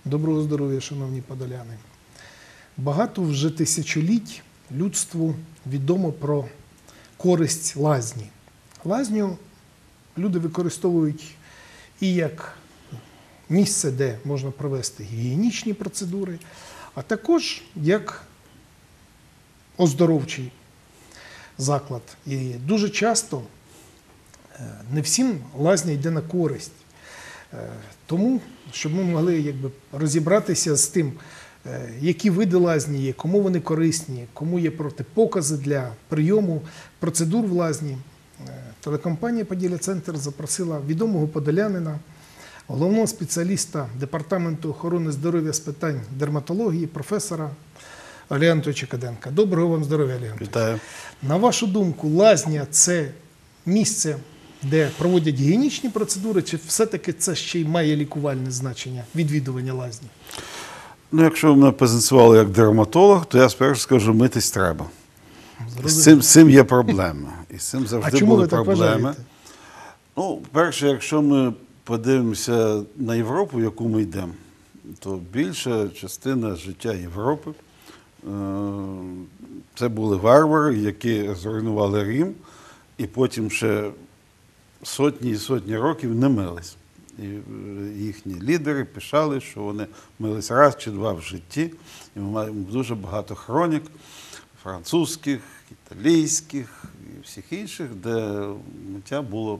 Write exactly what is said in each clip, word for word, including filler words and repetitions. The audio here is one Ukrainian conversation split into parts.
Доброго здоров'я, шановні подоляни. Багато вже тисячоліть людству відомо про користь лазні. Лазню люди використовують і як місце, де можна провести гігієнічні процедури, а також як оздоровчий заклад. І дуже часто не всім лазня йде на користь. Тому, щоб ми могли якби розібратися з тим, які види лазні є, кому вони корисні, кому є протипокази для прийому процедур в лазні, телекомпанія «Поділля-Центр» запросила відомого подолянина, головного спеціаліста Департаменту охорони здоров'я з питань дерматології, професора Олега Анатолійовича Каденка. Доброго вам здоров'я, Олег Анатолійович. Вітаю. На вашу думку, лазня – це місце, де проводять гігієнічні процедури, чи все-таки це ще й має лікувальне значення, відвідування лазні? Ну, якщо ви мене позиціювали як дерматолог, то я спершу скажу, митись треба. З цим, з цим є проблема. І з цим завжди а чому були ви так проблеми. вважаєте? Ну, перше, якщо ми подивимося на Європу, в яку ми йдемо, то більша частина життя Європи – це були варвари, які зруйнували Рим, і потім ще сотні і сотні років не мились. І їхні лідери пишали, що вони мились раз чи два в житті. І ми маємо дуже багато хронік французьких, італійських і всіх інших, де миття було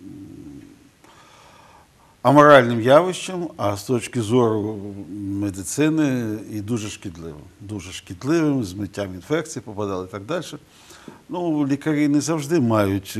аморальним явищем, а з точки зору медицини і дуже шкідливим. Дуже шкідливим, з миттям інфекцій попадали і так далі. Ну, лікарі не завжди мають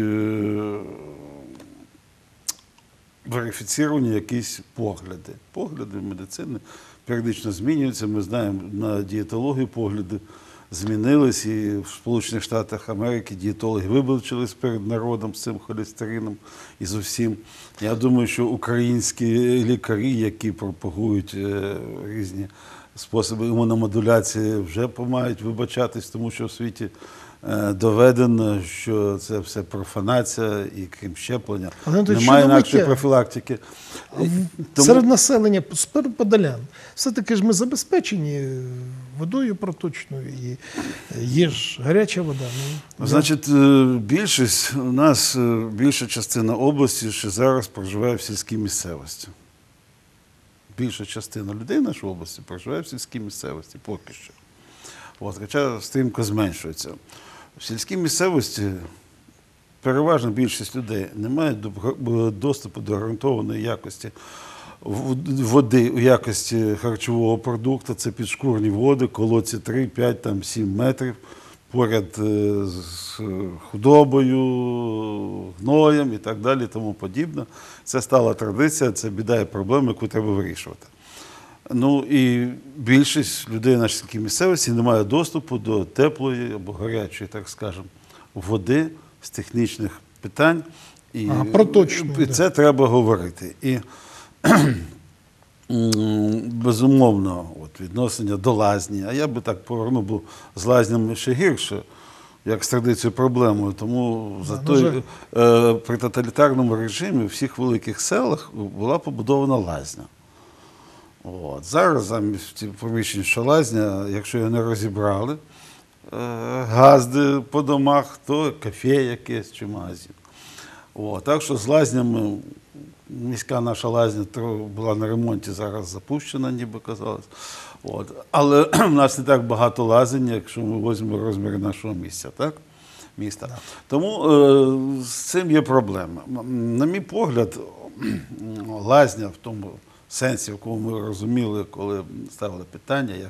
верифіціровані якісь погляди. Погляди медицини періодично змінюються. Ми знаємо, на дієтологію погляди змінились, і в Сполучених Штатах Америки дієтологи вибачились перед народом з цим холестерином і з усім. Я думаю, що українські лікарі, які пропагують різні способи імуномодуляції, вже мають вибачатись, тому що в світі доведено, що це все профанація і крім щеплення. Немає інакшої профілактики. Тому... Серед населення, подолян, все-таки ж ми забезпечені водою проточною і є ж гаряча вода. Ну, Значить, більшість, у нас більша частина області ще зараз проживає в сільській місцевості. Більша частина людей в нашій області проживає в сільській місцевості, поки що. От, хоча стрімко зменшується. В сільській місцевості переважна більшість людей не мають доступу до гарантованої якості води у якості харчового продукту. Це підшкурні води, колодці три, п'ять, там, сім метрів, поряд з худобою, гноєм і так далі, тому подібне. Це стала традиція, це біда і проблема, яку треба вирішувати. Ну і більшість людей в нашій сільській місцевості не має доступу до теплої або гарячої, так скажемо, води з технічних питань. І, ага, проточно, і це да. треба говорити. І безумовно, от, відношення до лазні, а я би так повернув, бо з лазнями ще гірше, як з традицією проблемою. Тому да, за той, е, при тоталітарному режимі в всіх великих селах була побудована лазня. От. Зараз замість поміщень, що лазня, якщо його не розібрали, е, газди по домах, то кафе якесь чи магазин. От. Так що з лазнями, міська наша лазня була на ремонті, зараз запущена, ніби казалось. От. Але в нас не так багато лазень, якщо ми візьмемо розміри нашого місця, так? Міста. Да. Тому е, з цим є проблема. На мій погляд, лазня в тому сенсі, в якому ми розуміли, коли ставили питання, як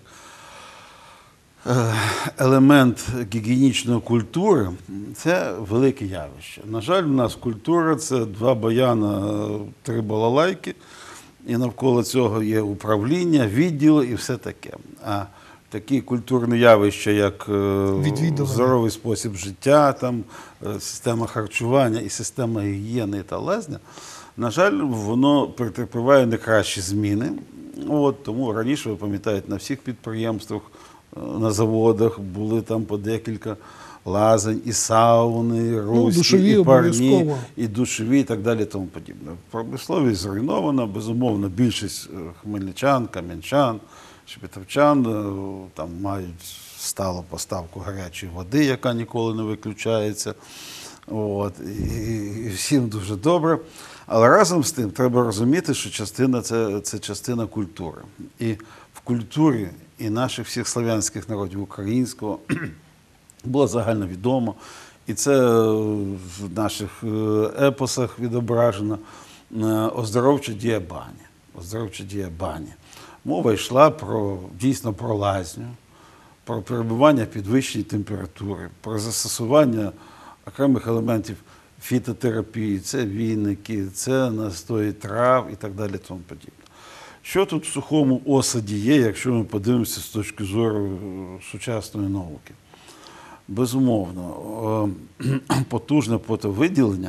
елемент гігієнічної культури, це велике явище. На жаль, у нас культура – це два баяна, три балалайки, і навколо цього є управління, відділи і все таке. А такі культурні явища, як здоровий спосіб життя, там, система харчування і система гігієни та лазня, на жаль, воно претерпіває не кращі зміни. От, тому раніше, ви пам'ятаєте, на всіх підприємствах на заводах, були там по декілька лазень, і сауни, і руські, душові і парні, обов'язково. і душові, і так далі, і тому подібне. Промисловість зруйнована, безумовно, більшість е, хмельничан, кам'янчан, шепетівчан е, там мають сталу поставку гарячої води, яка ніколи не виключається. От, і, і всім дуже добре. Але разом з тим треба розуміти, що частина це, це частина культури. І в культурі і наших всіх слав'янських народів, українського, було загальновідомо, і це в наших епосах відображено, оздоровча дія бані. Оздоровча дія бані. Мова йшла про, дійсно про лазню, про перебування підвищеній температури, про застосування окремих елементів фітотерапії, це віники, це настої трав і так далі, тому подібне. Що тут в сухому осаді є, якщо ми подивимося з точки зору сучасної науки? Безумовно, потужне потовиділення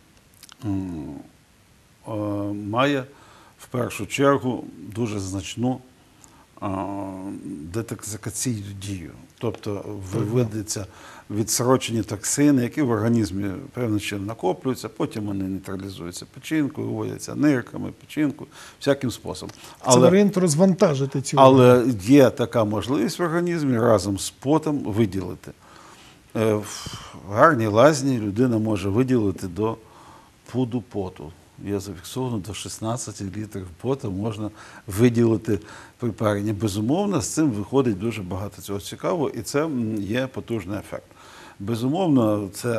має в першу чергу дуже значну детоксикаційну дію. Тобто виводяться відсрочені токсини, які в організмі певним чином накоплюються, потім вони нейтралізуються печінкою, виводяться нирками, печінкою, всяким способом. Це варіант розвантажити цю. Але є така можливість в організмі разом з потом виділити. В гарній лазні людина може виділити до пуду поту. Є зафіксовано до шістнадцяти літрів поту можна виділити при паренні. Безумовно, з цим виходить дуже багато цього цікавого, і це є потужний ефект. Безумовно, це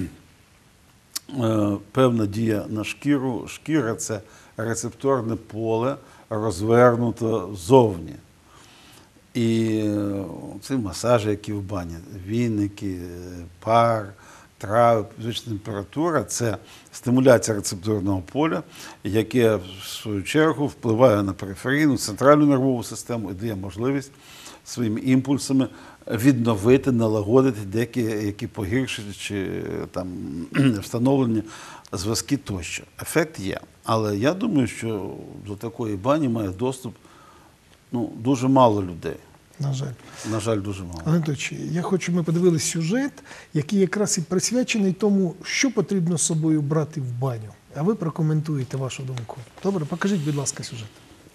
певна дія на шкіру. Шкіра – це рецепторне поле, розвернуто ззовні. І ці масажі, які в бані, віники, пар, трави, підвищена температура – це стимуляція рецепторного поля, яке, в свою чергу, впливає на периферійну, центральну нервову систему і дає можливість своїми імпульсами відновити, налагодити деякі які погіршені чи там, встановлені зв'язки тощо. Ефект є. Але я думаю, що до такої бані має доступ ну, дуже мало людей. На жаль. На жаль, дуже мало. Анатолійович, я хочу, ми подивилися сюжет, який якраз і присвячений тому, що потрібно з собою брати в баню. А ви прокоментуєте вашу думку. Добре, покажіть, будь ласка, сюжет.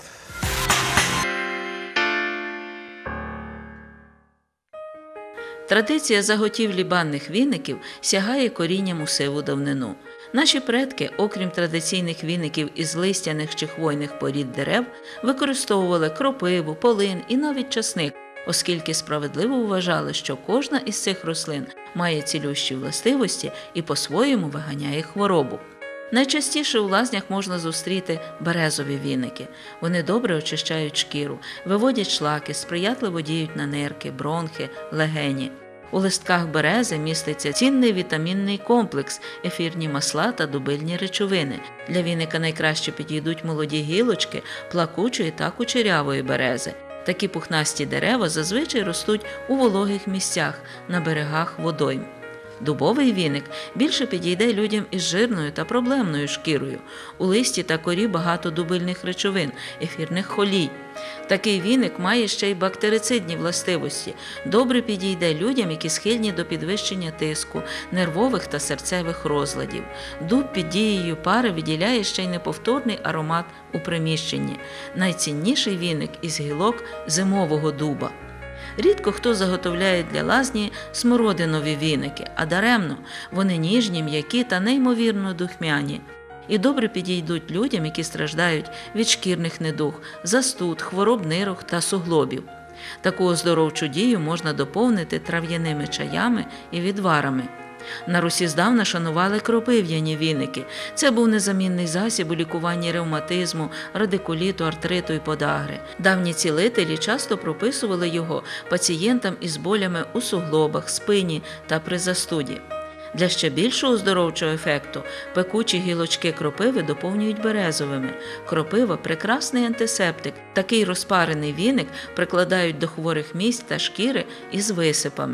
Традиція заготівлі банних віників сягає корінням у сиву давнину. Наші предки, окрім традиційних віників із листяних чи хвойних порід дерев, використовували кропиву, полин і навіть часник, оскільки справедливо вважали, що кожна із цих рослин має цілющі властивості і по-своєму виганяє хворобу. Найчастіше у лазнях можна зустріти березові віники. Вони добре очищають шкіру, виводять шлаки, сприятливо діють на нирки, бронхи, легені. У листках берези міститься цінний вітамінний комплекс, ефірні масла та дубильні речовини. Для віника найкраще підійдуть молоді гілочки плакучої та кучерявої берези. Такі пухнасті дерева зазвичай ростуть у вологих місцях, на берегах водойм. Дубовий віник більше підійде людям із жирною та проблемною шкірою. У листі та корі багато дубильних речовин, ефірних холій. Такий віник має ще й бактерицидні властивості. Добре підійде людям, які схильні до підвищення тиску, нервових та серцевих розладів. Дуб під дією пари виділяє ще й неповторний аромат у приміщенні. Найцінніший віник із гілок зимового дуба. Рідко хто заготовляє для лазні смородинові віники, а даремно. Вони ніжні, м'які та неймовірно духмяні. І добре підійдуть людям, які страждають від шкірних недуг, застуд, хвороб нирок та суглобів. Таку оздоровчу дію можна доповнити трав'яними чаями і відварами. На Русі здавна шанували кропив'яні віники. Це був незамінний засіб у лікуванні ревматизму, радикуліту, артриту і подагри. Давні цілителі часто прописували його пацієнтам із болями у суглобах, спині та при застуді. Для ще більшого оздоровчого ефекту пекучі гілочки кропиви доповнюють березовими. Кропива – прекрасний антисептик. Такий розпарений віник прикладають до хворих місць та шкіри із висипами.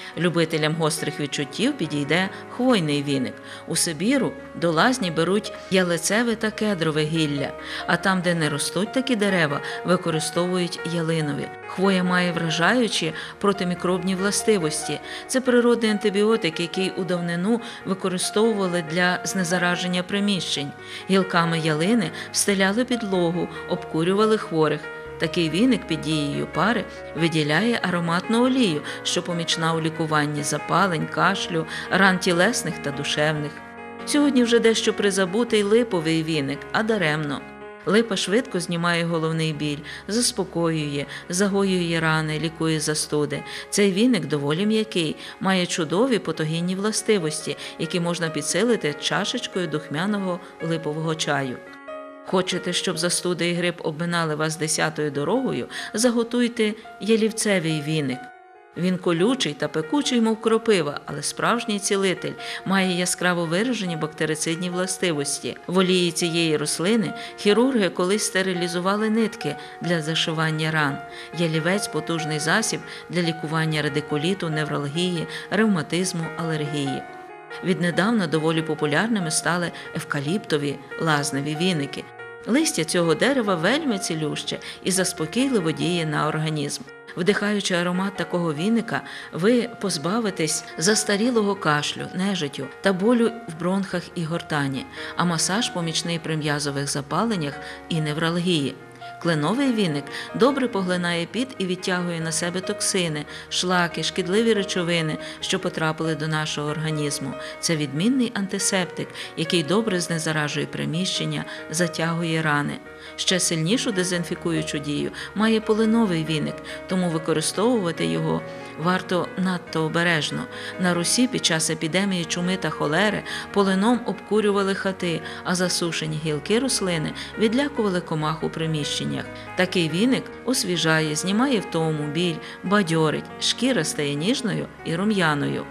Любителям гострих відчуттів підійде хвойний віник. У Сибіру до лазні беруть ялицеве та кедрове гілля, а там, де не ростуть такі дерева, використовують ялинові. Хвоя має вражаючі протимікробні властивості. Це природний антибіотик, який у давнину використовували для знезараження приміщень. Гілками ялини встеляли підлогу, обкурювали хворих. Такий віник під дією пари виділяє ароматну олію, що помічна у лікуванні запалень, кашлю, ран тілесних та душевних. Сьогодні вже дещо призабутий липовий віник, а даремно. Липа швидко знімає головний біль, заспокоює, загоює рани, лікує застуди. Цей віник доволі м'який, має чудові патогенні властивості, які можна підсилити чашечкою духмяного липового чаю. Хочете, щоб застуда і грип обминали вас десятою дорогою, заготуйте ялівцевий віник. Він колючий та пекучий, мов кропива, але справжній цілитель, має яскраво виражені бактерицидні властивості. В олії цієї рослини хірурги колись стерилізували нитки для зашивання ран. Ялівець – потужний засіб для лікування радикуліту, невралгії, ревматизму, алергії. Віднедавна доволі популярними стали евкаліптові лазневі віники. Листя цього дерева вельми цілюще і заспокійливо діє на організм. Вдихаючи аромат такого віника, ви позбавитесь застарілого кашлю, нежиттю та болю в бронхах і гортані, а масаж помічний при м'язових запаленнях і невралгії. Кленовий віник добре поглинає піт і відтягує на себе токсини, шлаки, шкідливі речовини, що потрапили до нашого організму. Це відмінний антисептик, який добре знезаражує приміщення, затягує рани. Ще сильнішу дезінфікуючу дію має полиновий віник, тому використовувати його варто надто обережно. На Русі під час епідемії чуми та холери полином обкурювали хати, а засушені гілки рослини відлякували комах у приміщеннях. Такий віник освіжає, знімає втому, біль, бадьорить, шкіра стає ніжною і рум'яною.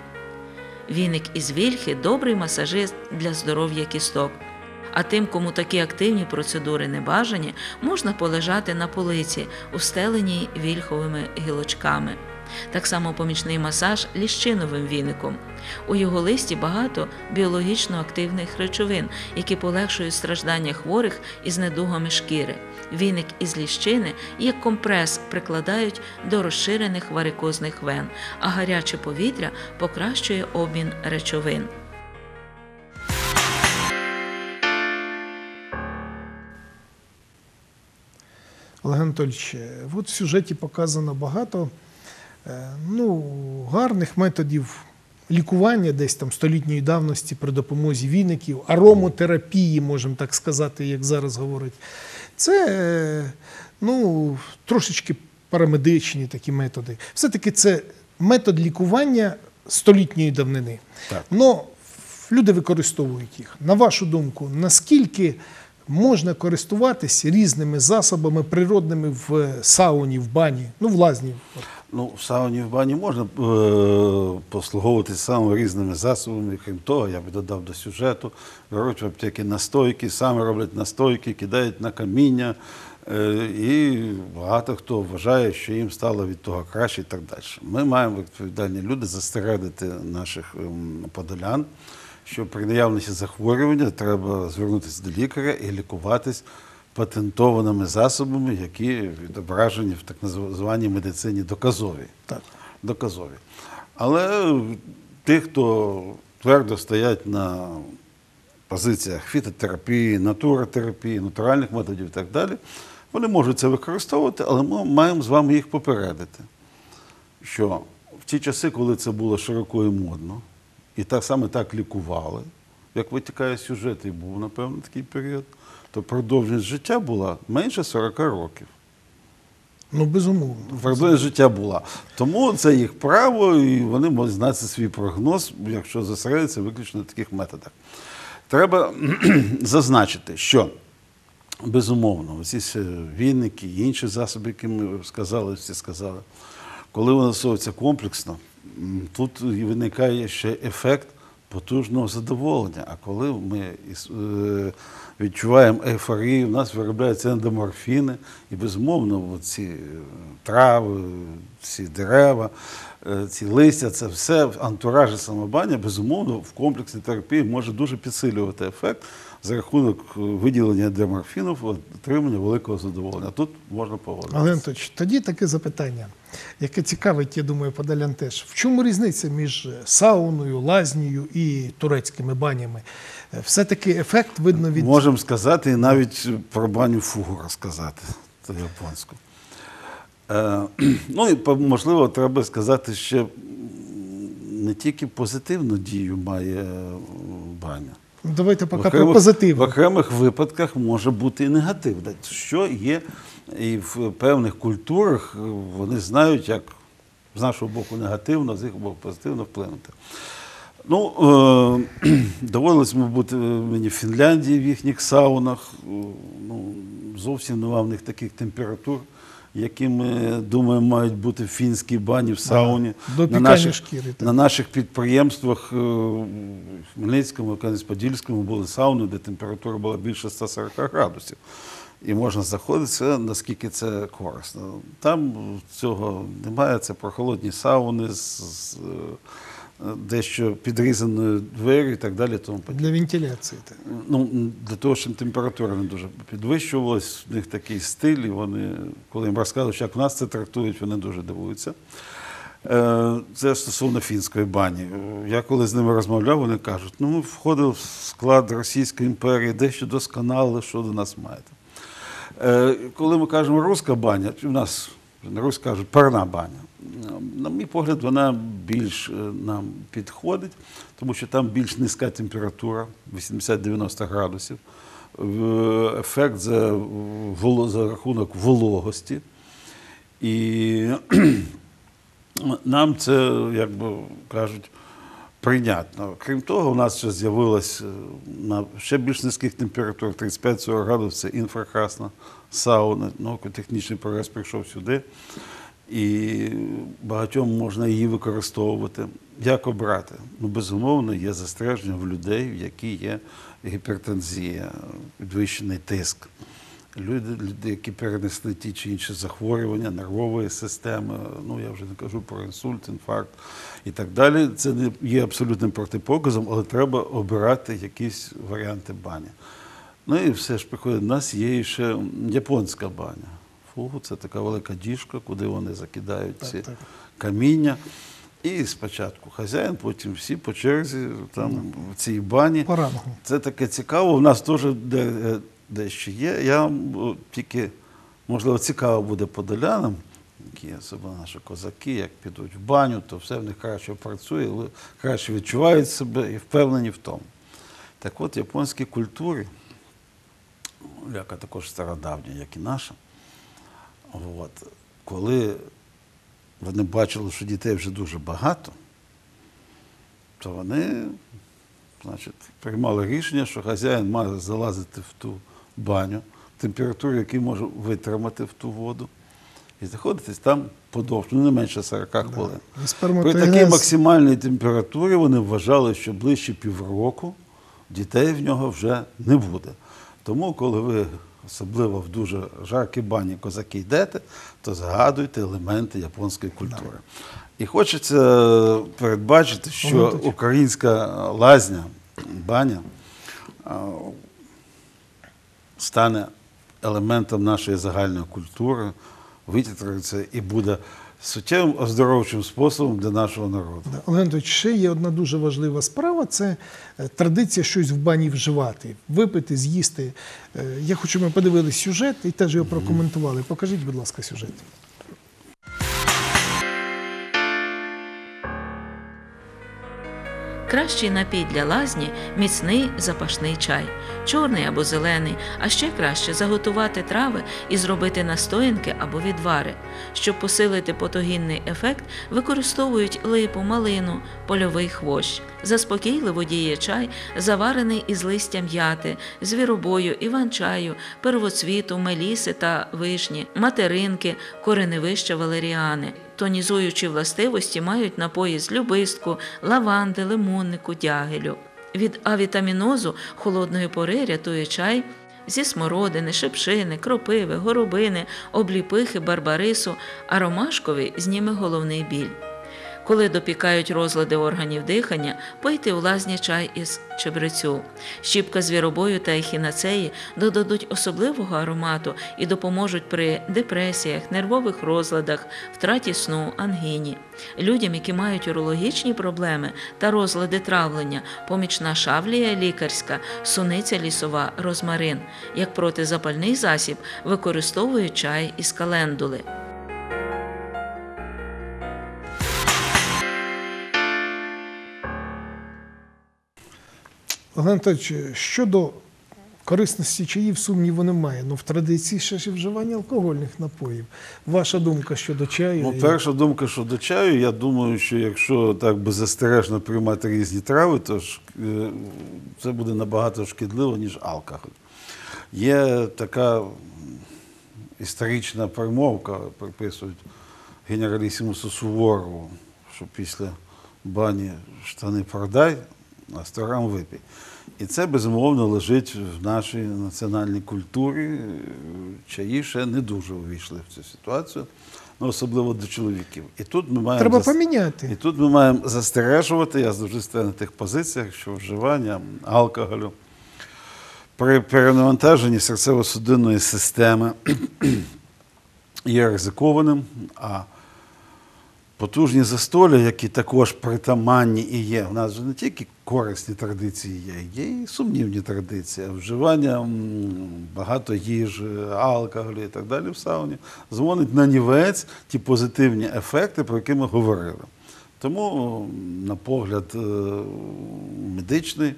Віник із вільхи – добрий масажист для здоров'я кісток. А тим, кому такі активні процедури не бажані, можна полежати на полиці, устеленій вільховими гілочками. Так само помічний масаж ліщиновим віником. У його листі багато біологічно активних речовин, які полегшують страждання хворих із недугами шкіри. Віник із ліщини як компрес прикладають до розширених варикозних вен, а гаряче повітря покращує обмін речовин. Олег Анатольович, от в сюжеті показано багато е, ну, гарних методів лікування десь там столітньої давності при допомозі віників, аромотерапії, можемо так сказати, як зараз говорять. Це е, ну, трошечки парамедичні такі методи. Все-таки це метод лікування столітньої давнини. Так. Но люди використовують їх. На вашу думку, наскільки можна користуватися різними засобами природними в сауні, в бані, ну, в лазні? Ну, в сауні, в бані можна е- послуговуватися самими різними засобами. Крім того, я би додав до сюжету, беруть в аптеки настойки, саме роблять настойки, кидають на каміння. Е- і багато хто вважає, що їм стало від того краще і так далі. Ми маємо, відповідальні люди, застередити наших ем, подолян, що при наявності захворювання треба звернутися до лікаря і лікуватись патентованими засобами, які відображені в так званій медицині доказові. Так. доказові. Але ті, хто твердо стоять на позиціях фітотерапії, натуротерапії, натуральних методів і так далі, вони можуть це використовувати, але ми маємо з вами їх попередити, що в ті часи, коли це було широко і модно, і так саме так лікували, як витікає сюжет, і був, напевно, такий період, то продовжність життя була менше сорока років. Ну, безумовно. Продовжність життя була. Тому це їх право, і вони можуть знати свій прогноз, якщо зосередитися виключно на таких методах. Треба зазначити, що, безумовно, оці віники і інші засоби, які ми сказали, всі сказали, коли вони застосовуються комплексно, тут виникає ще ефект потужного задоволення. А коли ми е, відчуваємо ейфорію, в нас виробляються ендоморфіни, і, безумовно, ці трави, ці дерева, е, ці листя, це все в антуражі самобання, безумовно, в комплексній терапії може дуже підсилювати ефект за рахунок виділення ендоморфінів, отримання великого задоволення. Тут можна погодитися. Олег Анатольович, тоді таке запитання, яке цікавить, я думаю, подалян теж. В чому різниця між сауною, лазнею і турецькими банями? Все-таки ефект видно від... Можемо сказати і навіть про баню фугу розказати, це японську. Е, ну і, можливо, треба сказати, ще не тільки позитивну дію має баня. Давайте поки В про окремих, позитив. в окремих випадках може бути і негативна, що є і в певних культурах вони знають, як з нашого боку негативно, з їх боку позитивно вплинути. Ну, е, доводилось бути мені в Фінляндії в їхніх саунах. Ну, зовсім нема в них таких температур, які ми думаємо мають бути в фінській бані, в сауні. До на, наших, шкіри, так. на наших підприємствах в Хмельницькому, Кам'янець-Подільському були сауни, де температура була більше ста сорока градусів. І можна заходитися, наскільки це корисно. Там цього немає, це прохолодні сауни з, з дещо підрізаною двері і так далі. Тому Для вентиляції. Так. Ну, для того, щоб температура не дуже підвищувалась, в них такий стиль, і вони, коли їм розказують, як в нас це трактують, вони дуже дивуються. Це стосовно фінської бані. Я коли з ними розмовляв, вони кажуть, ну ми входили в склад Російської імперії, дещо досконали, що до нас маєте. Коли ми кажемо руська баня, у нас не руська, кажуть парна баня. На мій погляд, вона більш нам підходить, тому що там більш низька температура, вісімдесят-дев'яносто градусів, ефект за, за рахунок вологості. І нам це, як би кажуть, прийнятно. Крім того, у нас ще з'явилось на ще більш низьких температурах, тридцять п'ять сорок градусів, це інфракрасна сауна. Науково-технічний прогрес прийшов сюди. І багатьом можна її використовувати. Як обрати? Ну, безумовно, є застереження в людей, в які є гіпертензія, підвищений тиск. Люди, люди, які перенесли ті чи інші захворювання нервової системи, ну, я вже не кажу про інсульт, інфаркт і так далі. Це не є абсолютним протипоказом, але треба обирати якісь варіанти бані. Ну і все ж приходить, у нас є ще японська баня. Фугу – це така велика діжка, куди вони закидають ці так, так. каміння. І спочатку хазяїн, потім всі по черзі там, в цій бані. По рангу. Це таке цікаво. У нас теж де, дещо є. Я тільки, можливо, цікаво буде подолянам, які особливо наші козаки, як підуть в баню, то все в них краще працює, краще відчувають себе і впевнені в тому. Так от, в японській культурі, яка також стародавня, як і наша, от, коли вони бачили, що дітей вже дуже багато, то вони, значить, приймали рішення, що хазяїн має залазити в ту баню, температуру, яку може витримати в ту воду, і знаходитись там подовше, ну не менше сорока хвилин. При такій максимальній температурі вони вважали, що ближче півроку дітей в нього вже не буде. Тому, коли ви особливо в дуже жаркі бані козаки йдете, то згадуйте елементи японської культури. І хочеться передбачити, що українська лазня, баня, стане елементом нашої загальної культури, витягнеться і буде суттєвим оздоровчим способом для нашого народу. Олег Анатольович, ще є одна дуже важлива справа – це традиція щось в бані вживати, випити, з'їсти. Я хочу, щоб ми подивилися сюжет і теж його прокоментували. Покажіть, будь ласка, сюжет. Кращий напій для лазні – міцний запашний чай, чорний або зелений, а ще краще заготувати трави і зробити настоянки або відвари. Щоб посилити потогінний ефект, використовують липу, малину, польовий хвощ. Заспокійливо діє чай, заварений із листя м'яти, звіробою, іван-чаю, первоцвіту, меліси та вишні, материнки, кореневища валеріани. тонізуючі властивості мають напої з любистку, лаванди, лимоннику, дягелю. Від авітамінозу холодної пори рятує чай зі смородини, шипшини, кропиви, горобини, обліпихи, барбарису, а ромашковий зніме головний біль. Коли допікають розлади органів дихання, пийте у лазні чай із чебрецю. Щіпка звіробою та ехінацеї додадуть особливого аромату і допоможуть при депресіях, нервових розладах, втраті сну, ангіні. Людям, які мають урологічні проблеми та розлади травлення, помічна шавлія лікарська, суниця лісова, розмарин. Як протизапальний засіб використовують чай із календули. Олег Анатолійович, щодо корисності чаїв сумніву немає, але в традиції ще ж і вживання алкогольних напоїв. Ваша думка щодо чаю? Ну, перша думка щодо чаю, я думаю, що якщо так беззастережно приймати різні трави, то ж е, це буде набагато шкідливо, ніж алкоголь. Є така історична примовка, приписують генералісімусу Суворову, що після бані штани продай, а сто грам випій. І це, безумовно, лежить в нашій національній культурі. Чаї ще не дуже увійшли в цю ситуацію, ну, особливо до чоловіків. І тут ми маємо Треба зас... поміняти. І тут ми маємо застережувати, я завжди стою на тих позиціях, що вживання алкоголю при перенавантаженні серцево-судинної системи є ризикованим, а потужні застолля, які також притаманні і є. У нас же не тільки корисні традиції є, є і сумнівні традиції. Вживання багато їжі, алкоголю і так далі в сауні зводить на нівець ті позитивні ефекти, про які ми говорили. Тому, на погляд медичний,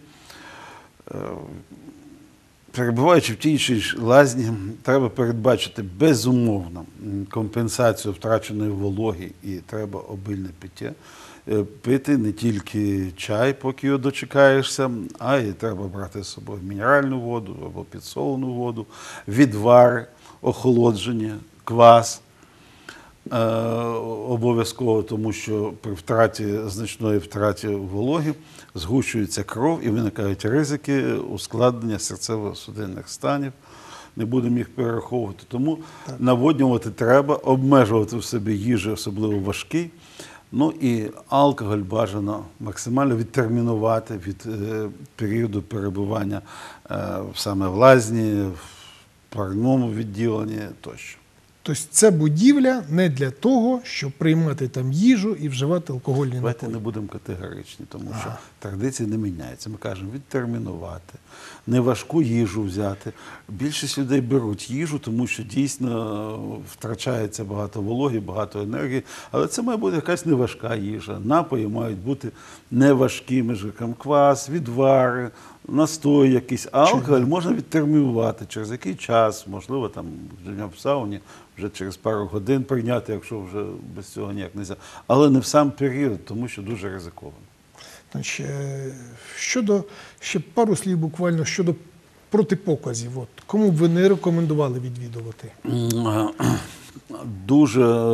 перебуваючи в тій чи іншій лазні, треба передбачити безумовно компенсацію втраченої вологи і треба обильне пиття. Пити не тільки чай, поки його дочекаєшся, а й треба брати з собою мінеральну воду або підсолену воду, відвар, охолодження, квас. Е, обов'язково, тому що при втраті, значної втраті вологи згущується кров і виникають ризики ускладнення серцево-судинних станів. Не будемо їх перераховувати. Тому так. Наводнювати треба, обмежувати в собі їжу, особливо важкий. Ну і алкоголь бажано максимально відтермінувати від е, періоду перебування е, саме в лазні, в парному відділенні тощо. Тобто це будівля не для того, щоб приймати там їжу і вживати алкогольні напої. Давайте не будемо категоричні, тому що ага. традиції не міняються. Ми кажемо відтермінувати, не важку їжу взяти. Більшість людей беруть їжу, тому що дійсно втрачається багато вологи, багато енергії, але це має бути якась неважка їжа. Напої мають бути неважкими жирками. Квас, відвари, настой якийсь. А алкоголь можна відтермінувати, через який час, можливо, там в сауні, вже через пару годин прийняти, якщо вже без цього ніяк не можна. Але не в сам період, тому що дуже ризиковано. Значить, щодо, ще пару слів буквально щодо протипоказів. От, кому б ви не рекомендували відвідувати? Дуже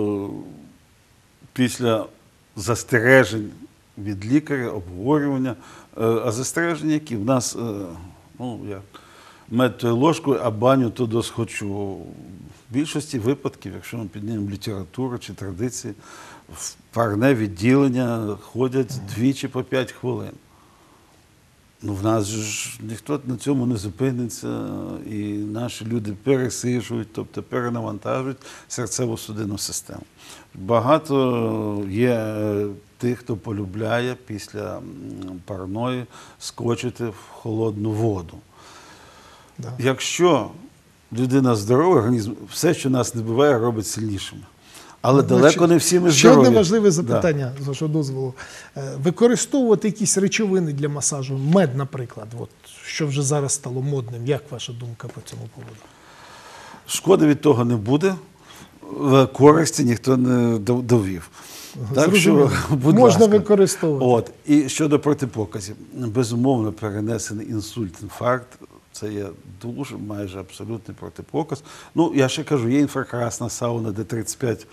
після застережень від лікаря, обговорювання, а застереження, які в нас, ну, як мед тою ложкою, а баню то досхочу. В більшості випадків, якщо ми піднімемо літературу чи традиції, в парне відділення ходять двічі по п'ять хвилин. Ну, в нас ж ніхто на цьому не зупиниться, і наші люди пересижують, тобто перенавантажують серцево-судинну систему. Багато є тих, хто полюбляє після парної скочити в холодну воду. Да. Якщо людина здорова, організм, все, що нас не буває, робить сильнішими. Але ну, далеко значить, не всі ми здорові. Ще одне важливе запитання, да. з вашого дозволу. Використовувати якісь речовини для масажу, мед, наприклад, от, що вже зараз стало модним. Як ваша думка по цьому поводу? Шкоди від того не буде, користі ніхто не довів. Так що, будь можна ласка. використовувати. От. І щодо протипоказів. Безумовно, перенесений інсульт, інфаркт – це є дуже, майже абсолютний протипоказ. Ну, я ще кажу, є інфракрасна сауна, де тридцять п'ять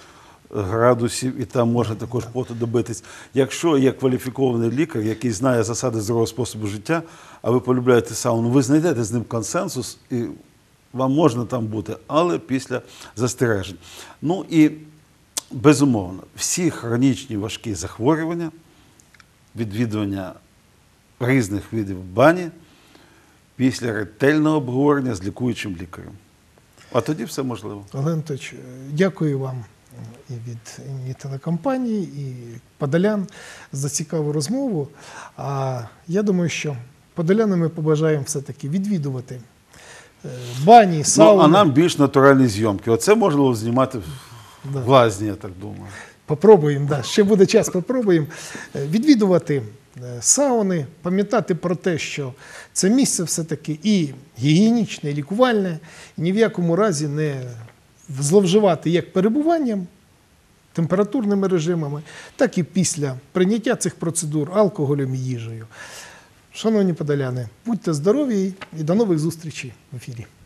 градусів, і там можна також поту добитись. Якщо є кваліфікований лікар, який знає засади здорового способу життя, а ви полюбляєте сауну, ви знайдете з ним консенсус, і вам можна там бути, але після застережень. Ну і, безумовно, всі хронічні важкі захворювання, відвідування різних видів бані після ретельного обговорення з лікуючим лікарем. А тоді все можливо. Олег Анатольович, дякую вам і від імені телекомпанії, і подолян за цікаву розмову. А я думаю, що подолянам ми побажаємо все-таки відвідувати е, бані, сауни. Ну, а нам більш натуральні зйомки. Оце можна було знімати в, Да. в лазні, я так думаю. Попробуємо, да. Ще буде час, попробуємо. Е, Відвідувати е, сауни, пам'ятати про те, що це місце все-таки і гігієнічне, і лікувальне, і ні в якому разі не зловживати як перебуванням, температурними режимами, так і після прийняття цих процедур алкоголем і їжею. Шановні подоляни, будьте здорові і до нових зустрічей в ефірі.